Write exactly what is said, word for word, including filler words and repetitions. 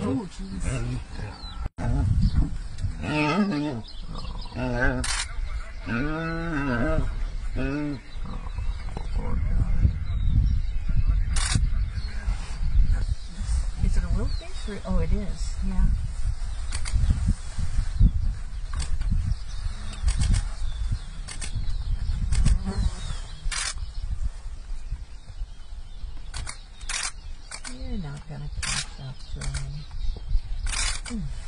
Oh, jeez. Is it a willfish? Or, oh, it is. Yeah. You're not gonna catch up to him. Mm.